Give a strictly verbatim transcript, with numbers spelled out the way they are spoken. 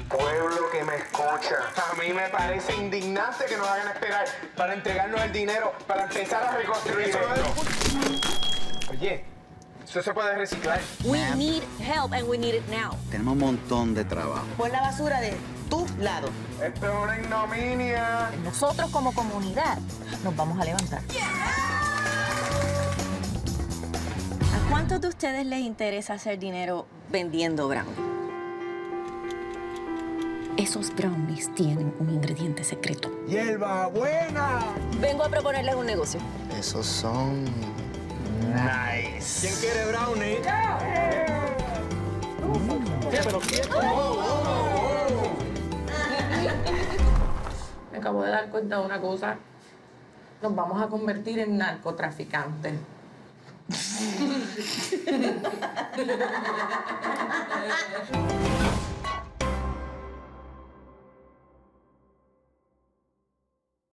Pueblo que me escucha, a mí me parece indignante que nos hagan esperar para entregarnos el dinero para empezar a reconstruir esto. Oye, eso se puede reciclar. We need help and we need it now. Tenemos un montón de trabajo. Pon la basura de tu lado. Esto es una ignominia. Nosotros como comunidad nos vamos a levantar. ¿A cuántos de ustedes les interesa hacer dinero vendiendo brownies? Esos brownies tienen un ingrediente secreto. ¡Hierba buena! Vengo a proponerles un negocio. Esos son... Nice. ¿Quién quiere brownie? ¿Qué? ¿Pero quién? Me acabo de dar cuenta de una cosa. Nos vamos a convertir en narcotraficantes.